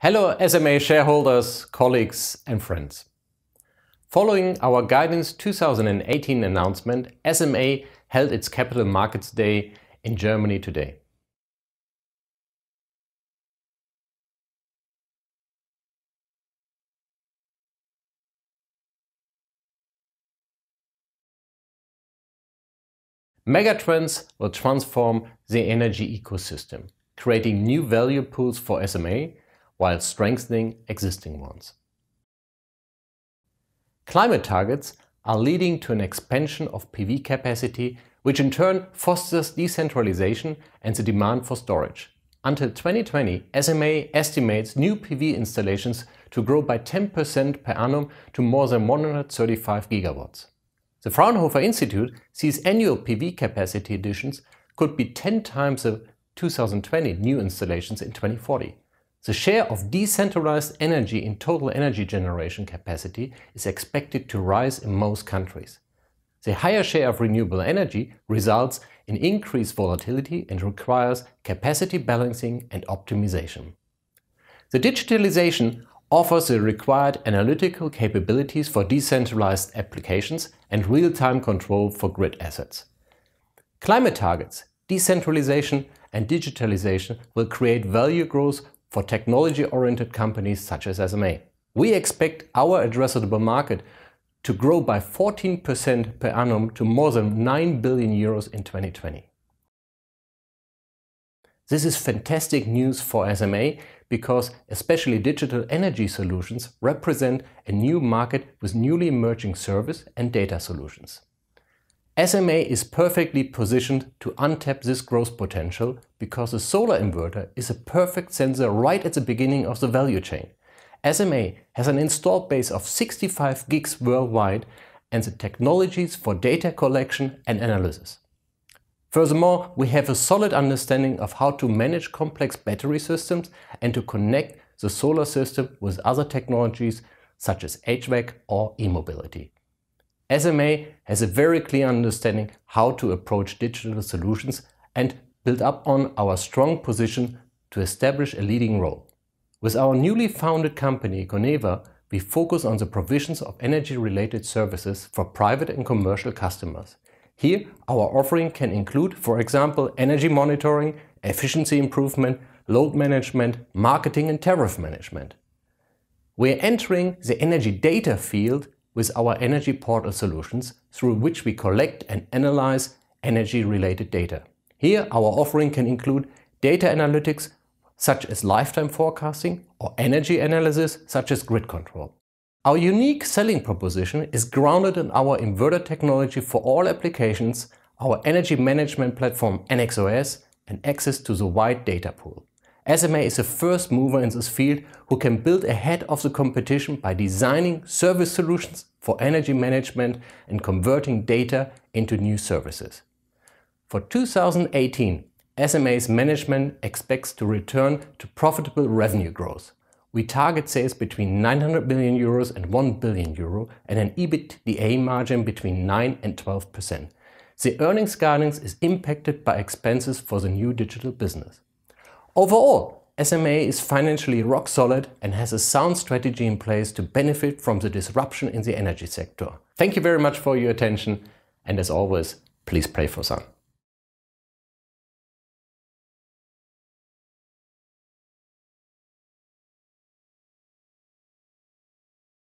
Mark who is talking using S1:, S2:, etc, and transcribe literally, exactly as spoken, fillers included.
S1: Hello S M A shareholders, colleagues and friends. Following our Guidance two thousand eighteen announcement, S M A held its Capital Markets Day in Germany today. Megatrends will transform the energy ecosystem, creating new value pools for S M A while strengthening existing ones. Climate targets are leading to an expansion of P V capacity, which in turn fosters decentralization and the demand for storage. Until twenty twenty, S M A estimates new P V installations to grow by ten percent per annum to more than one hundred thirty-five gigawatts. The Fraunhofer Institute sees annual P V capacity additions could be ten times the two thousand twenty new installations in twenty forty. The share of decentralized energy in total energy generation capacity is expected to rise in most countries. The higher share of renewable energy results in increased volatility and requires capacity balancing and optimization. The digitalization offers the required analytical capabilities for decentralized applications and real-time control for grid assets. Climate targets, decentralization and digitalization will create value growth for technology-oriented companies such as S M A. We expect our addressable market to grow by fourteen percent per annum to more than nine billion euros in twenty twenty. This is fantastic news for S M A because especially digital energy solutions represent a new market with newly emerging service and data solutions. S M A is perfectly positioned to untap this growth potential because a solar inverter is a perfect sensor right at the beginning of the value chain. S M A has an installed base of sixty-five gigs worldwide and the technologies for data collection and analysis. Furthermore, we have a solid understanding of how to manage complex battery systems and to connect the solar system with other technologies such as H V A C or e-mobility. S M A has a very clear understanding how to approach digital solutions and build up on our strong position to establish a leading role. With our newly founded company, Coneva, we focus on the provisions of energy-related services for private and commercial customers. Here, our offering can include, for example, energy monitoring, efficiency improvement, load management, marketing and tariff management. We are entering the energy data field with our energy portal solutions, through which we collect and analyze energy-related data. Here, our offering can include data analytics such as lifetime forecasting or energy analysis such as grid control. Our unique selling proposition is grounded in our inverter technology for all applications, our energy management platform N X O S and access to the wide data pool. S M A is the first mover in this field who can build ahead of the competition by designing service solutions for energy management and converting data into new services. For two thousand eighteen, S M A's management expects to return to profitable revenue growth. We target sales between nine hundred million euros and one billion euro and an EBITDA margin between nine and twelve percent. The earnings guidance is impacted by expenses for the new digital business. Overall, S M A is financially rock solid and has a sound strategy in place to benefit from the disruption in the energy sector. Thank you very much for your attention and as always, please pray for Sun.